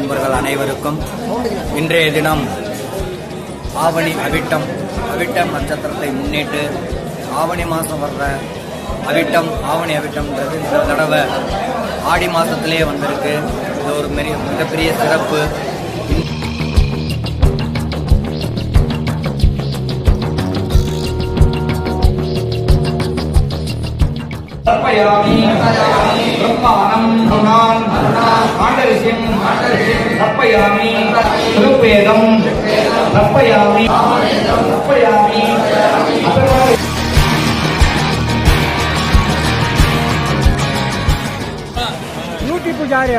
அன்பர்கள் அனைவருக்கும் இன்றைய தினம் ஆவணி அவிட்டம் நட்சத்திரத்தை முன்னிட்டு ஆவணி மாதம் வர்ற ஆவணி அவிட்டம்ன்றது இந்த தடவை ஆடி மாதத்திலே வந்திருக்கு. இது ஒரு மிகப்பெரிய சிறப்பு. पुजारी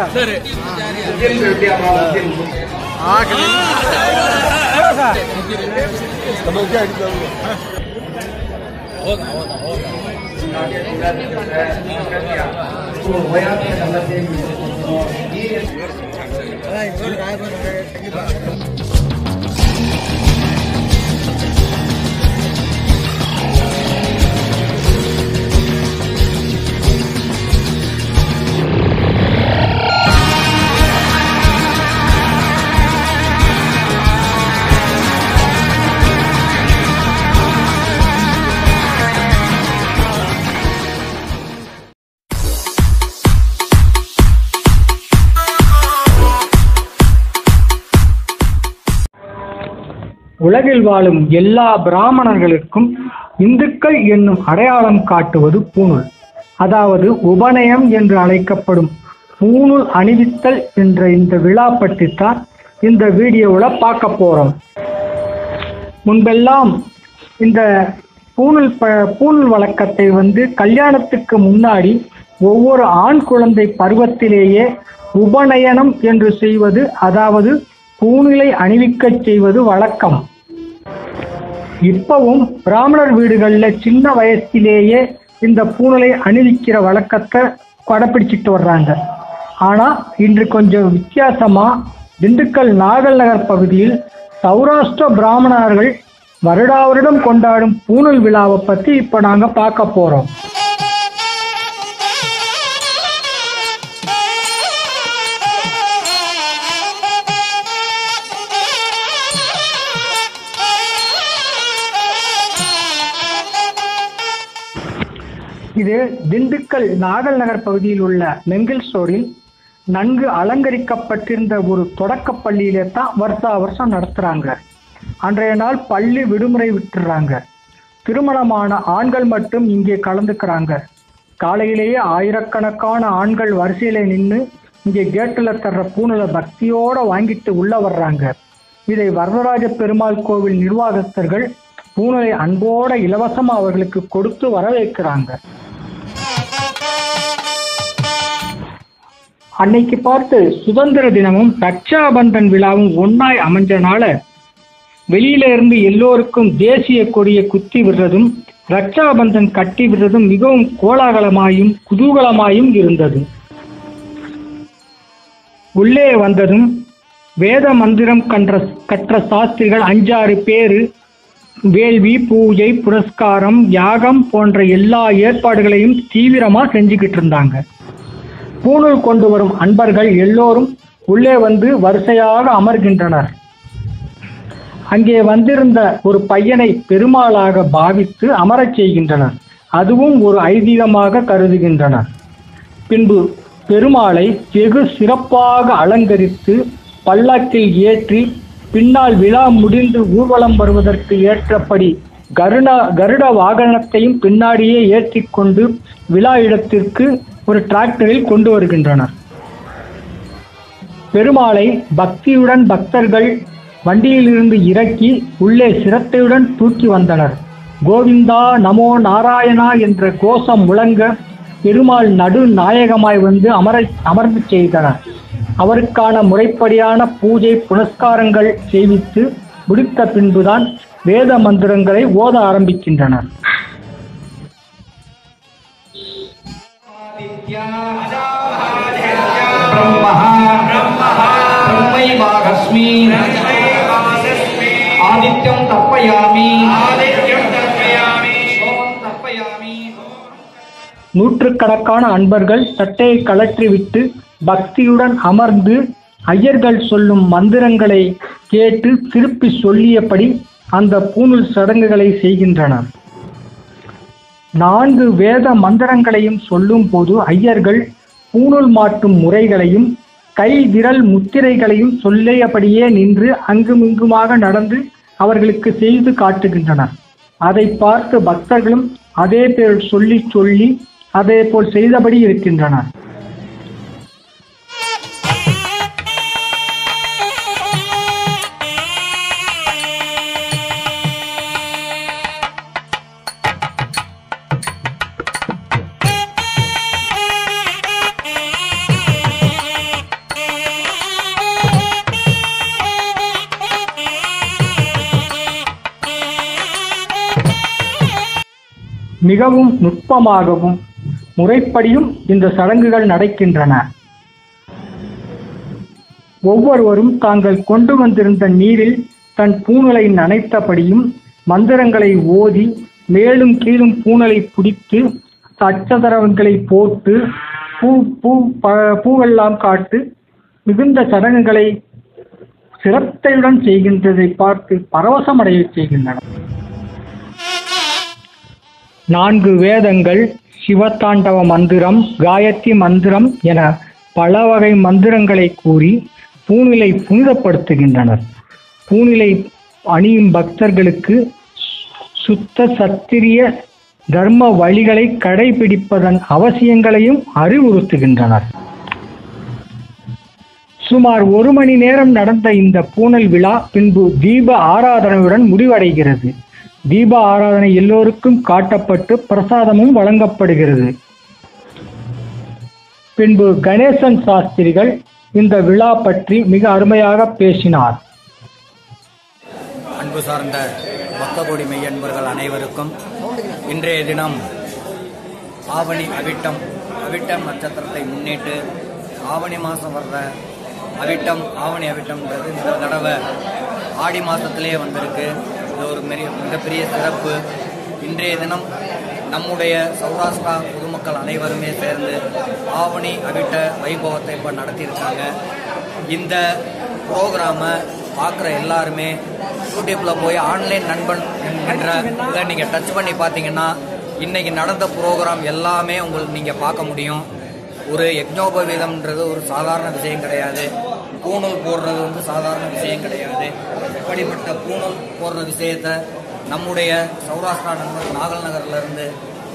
உலகில் வாழும் எல்லா பிராமணர்களுக்கும் இந்துக்கள் என்னும் அடையாளம் காட்டுவது பூணூல், அதாவது உபநயம் என்று அழைக்கப்படும் பூணூல் அணிவித்தல் என்ற இந்த விழா பற்றித்தான் இந்த வீடியோவில் பார்க்க போகிறோம். முன்பெல்லாம் இந்த பூணூல் வழக்கத்தை கல்யாணத்துக்கு முன்னாடி ஒவ்வொரு ஆண் குழந்தை பருவத்திலேயே உபநயனம் என்று செய்வது, அதாவது பூணூலை அணிவிக்கச் செய்வது வழக்கம். இப்பவும் பிராமணர் வீடுகளில் சின்ன வயசிலேயே இந்த பூணூலை அணிவிக்கிற வழக்கத்தை கடைப்பிடிச்சிட்டு வர்றாங்க. ஆனால் இன்று கொஞ்சம் வித்தியாசமாக திண்டுக்கல் நாகல் நகர் பகுதியில் சௌராஷ்டிர பிராமணர்கள் வருடாவருடம் கொண்டாடும் பூணூல் விழாவை பற்றி இப்போ நாங்கள் பார்க்க போகிறோம். இது திண்டுக்கல் நாகல் நகர் பகுதியில் உள்ள மெங்கில் ஸ்டோரில் நன்கு அலங்கரிக்கப்பட்டிருந்த ஒரு தொடக்க பள்ளியிலே தான் வருஷம் நடத்துகிறாங்க. அன்றைய நாள் பள்ளி விடுமுறை விட்டுறாங்க. திருமணமான ஆண்கள் மட்டும் இங்கே கலந்துக்கிறாங்க. காலையிலேயே ஆயிரக்கணக்கான ஆண்கள் வரிசையில் நின்று இங்கே கேட்டில் தர்ற பூணூலை பக்தியோடு வாங்கிட்டு உள்ள வர்றாங்க. இதை வரதராஜ பெருமாள் கோவில் நிர்வாகஸ்தர்கள் பூணூலை அன்போடு இலவசமாக அவர்களுக்கு கொடுத்து வரவேற்கிறாங்க. அன்னைக்கு பார்த்து சுதந்திர தினமும் ரக்ஷாபந்தன் விழாவும் ஒன்னாய் அமைஞ்சனால வெளியில இருந்து எல்லோருக்கும் தேசிய கொடியை குத்தி விடுறதும் ரக்ஷாபந்தன் கட்டி விடுறதும் மிகவும் கோலாகலமாயும் குதூகலமாயும் இருந்தது. உள்ளே வந்ததும் வேத மந்திரம் கற்ற சாஸ்திரிகள் 5-6 பேரு வேள்வி, பூஜை, புரஸ்காரம், யாகம் போன்ற எல்லா ஏற்பாடுகளையும் தீவிரமாக செஞ்சுக்கிட்டு இருந்தாங்க. பூணூல் கொண்டு வரும் அன்பர்கள் எல்லோரும் உள்ளே வரிசையாக அமர்கின்றனர். அங்கே வந்திருந்த ஒரு பையனை பெருமாளாக பாவித்து அமரச் செய்கின்றனர். அதுவும் ஒரு ஐதீகமாக கருதுகின்றனர். பின்பு பெருமாளை வெகு சிறப்பாக அலங்கரித்து பல்லக்கில் ஏற்றி பின்னால் விழா முடிந்து ஊர்வலம் வருவதற்கு ஏற்றபடி கருட வாகனத்தையும் பின்னாடியே ஏற்றி கொண்டு விழா இடத்திற்கு ஒரு டிராக்டரில் கொண்டு வருகின்றனர். பெருமாளை பக்தியுடன் பக்தர்கள் வண்டியிலிருந்து இறக்கி உள்ளே சிரத்தையுடன் தூக்கி வந்தனர். கோவிந்தா நமோ நாராயணா என்ற கோஷம் முழங்க பெருமாள் நடு நாயகமாய் அமர்ந்து செய்தனர். அவருக்கான முறைப்படியான பூஜை புனஸ்காரங்கள் செய்வித்து முடித்த பின்புதான் வேத மந்திரங்களை ஓத ஆரம்பிக்கின்றனர். ஆதித்யம் தர்ப்பயாமி நூற்றுக்கணக்கான அன்பர்கள் சட்டையை கழற்றிவிட்டு பக்தியுடன் அமர்ந்து ஐயர்கள் சொல்லும் மந்திரங்களை கேட்டு திருப்பி சொல்லியபடி அந்த பூணூல் சடங்குகளை செய்கின்றனர். 4 வேத மந்திரங்களையும் சொல்லும் போது ஐயர்கள் பூணூல் மாட்டும் முறைகளையும் கை விரல் முத்திரைகளையும் சொல்லியபடியே நின்று அங்குமிங்குமாக நடந்து அவர்களுக்கு செய்து காட்டுகின்றனர். அதை பார்த்து பக்தர்களும் அதே பேர் சொல்லி சொல்லி அதே போல் செய்தபடி இருக்கின்றனர். மிகவும் நுட்பமாகவும் முறைப்படியும் இந்த சடங்குகள் நடக்கின்றன. ஒவ்வொருவரும் தாங்கள் கொண்டு வந்திருந்த நீரில் தன் பூணலை நனைத்தபடியும் மந்திரங்களை ஓதி மேலும் கீழும் பூணலை பிடித்து அச்சதரங்களை போட்டு பூவெல்லாம் காட்டு மிகுந்த சடங்குகளை சிரத்தையுடன் செய்கின்றதை பார்த்து பரவசமடைய செய்கின்றனர். 4 வேதங்கள், சிவதாண்டவ மந்திரம், காயத்ரி மந்திரம் என பல வகை மந்திரங்களை கூறி பூணிலை புனிதப்படுத்துகின்றனர். பூணிலை அணியும் பக்தர்களுக்கு சுத்த சத்திரிய தர்ம வழிகளை கடைபிடிப்பதன் அவசியங்களையும் அறிவுறுத்துகின்றனர். சுமார் 1 மணி நேரம் நடந்த இந்த பூணல் விழா பின்பு தீப ஆராதனையுடன் முடிவடைகிறது. தீப ஆராதனை எல்லோருக்கும் காட்டப்பட்டு பிரசாதமும் வழங்கப்படுகிறது. பின்பு கணேசன் சாஸ்திரிகள் இந்த விழா பற்றி மிக அருமையாக பேசினார். அன்பு சார்ந்த பக்தகோடி மெய்யன்பர்கள் அனைவருக்கும் இன்றைய தினம் ஆவணி அவிட்டம் நட்சத்திரத்தை முன்னிட்டு ஆவணி மாதம் வர்ற ஆவணி அவிட்டம்ன்றது இந்த தடவை ஆடி மாதத்திலே வந்திருக்கு. இது ஒரு மிகப்பெரிய சிறப்பு. இன்றைய தினம் நம்முடைய சௌராஷ்டிரா பொதுமக்கள் அனைவருமே சேர்ந்து ஆவணி அவிட்ட வைபவத்தை இப்போ நடத்தியிருக்காங்க. இந்த ப்ரோக்ராமை பார்க்குற எல்லாருமே யூடியூப்பில் போய் ஆன்லைன் நண்பன் என்ற இதை நீங்கள் டச் பண்ணி பார்த்தீங்கன்னா இன்றைக்கி நடந்த ப்ரோக்ராம் எல்லாமே உங்களுக்கு நீங்கள் பார்க்க முடியும். ஒரு யஜ்ஞோபவீதம்ன்றது ஒரு சாதாரண விஷயம் கிடையாது. பூணூல் போடுறது சாதாரண விஷயம் கிடையாது. இப்படிப்பட்ட பூணூல் போடுற விஷயத்தை நம்முடைய சௌராஷ்டிரா நண்பர் நாகல் நகரிலிருந்து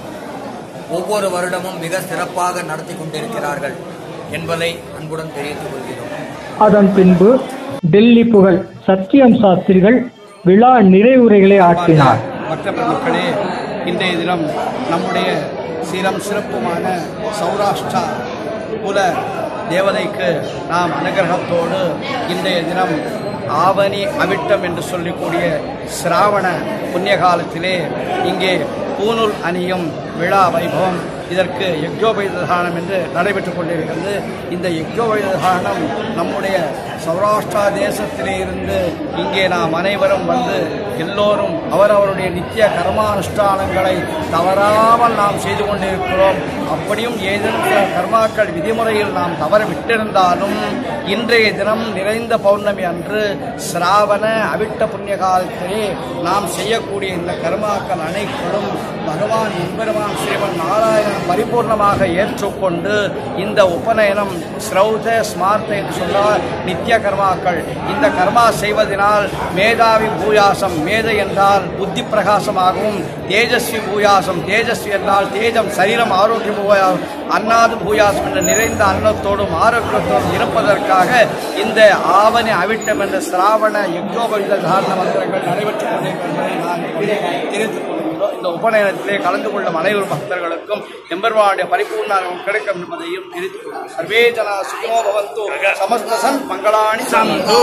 ஒவ்வொரு வருடமும் மிக சிறப்பாக நடத்தி கொண்டிருக்கிறார்கள் என்பதை அன்புடன் தெரிவித்துக் கொள்கிறோம். அதன் பின்பு டெல்லி புகழ் சத்தியம் சாஸ்திரிகள் விழா நிறைவுரைகளை ஆற்றினார். மற்ற மக்களே, இன்றைய தினம் நம்முடைய சீரம் சிறப்புமான சௌராஷ்டிரா குல தேவதைக்கு நாம் அனுகிரகத்தோடு இன்றைய தினம் ஆவணி அவிட்டம் என்று சொல்லக்கூடிய சிராவண புண்ணிய காலத்திலே இங்கே பூணூல் அணியும் விழா வைபவம், இதற்கு யஜ்ஞோபவீதானம் என்று நடைபெற்றுக் கொண்டிருக்கிறது. இந்த யஜ்ஞோபவீதானம் நம்முடைய சௌராஷ்டிரா தேசத்திலே இருந்து இங்கே நாம் அனைவரும் வந்து எல்லோரும் அவரவருடைய நித்திய கர்மானுஷ்டானங்களை தவறாமல் நாம் செய்து கொண்டிருக்கிறோம். அப்படியும் ஏதேனும் சில கர்மாக்கள் விதிமுறையில் நாம் தவற விட்டிருந்தாலும் இன்றைய தினம் நிறைந்த பௌர்ணமி அன்று சிராவண அவிட்ட புண்ணிய காலத்திலே நாம் செய்யக்கூடிய இந்த கர்மாக்கள் அனைத்தும் பகவான் எம்பெருமான் ஸ்ரீமன் நாராயணன் பரிபூர்ணமாக ஏற்றுக்கொண்டு இந்த உபநயனம் ஸ்ரௌத ஸ்மார்த்த என்று சொன்னால் நித்திய கர்மாக்கள். இந்த கர்மா செய்வதனால் மேதாவி பூயாசம், மேதை என்றால் புத்தி பிரகாசமாகவும், தேஜஸ்வி பூயாசம், தேஜஸ்வி என்றால் தேஜம் சரீரம் ஆரோக்கியம், அன்னாது பூயாசம் என்ற நிறைந்த அன்னத்தோடும் ஆரோக்கியத்தோடும் இருப்பதற்காக இந்த ஆவணி அவிட்டம் என்ற சிராவண யஜ்ஞோபவீத தாரண மந்திரங்கள் நடைபெற்றுக் கொண்டிருக்கின்றன. நான் தெரிவித்துக் கொள்கிறோம். இந்த உபநயனத்திலே கலந்து கொள்ளும் அனைவரு பக்தர்களுக்கும் எம்பெருமானுடைய பரிபூர்ணம் கிடைக்கும் என்பதையும் தெரிவித்துக் கொள்கிறோம். சர்வே ஜனா சுகினோ பவந்து, சமஸ்த சன் மங்களாணி சந்து.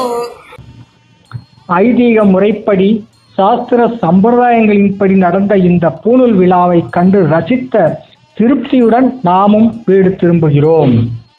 ஐதீக முறைப்படி சாஸ்திர சம்பிரதாயங்களின்படி நடந்த இந்த பூணூல் விழாவை கண்டு ரசித்த திருப்தியுடன் நாமும் வீடு திரும்புகிறோம்.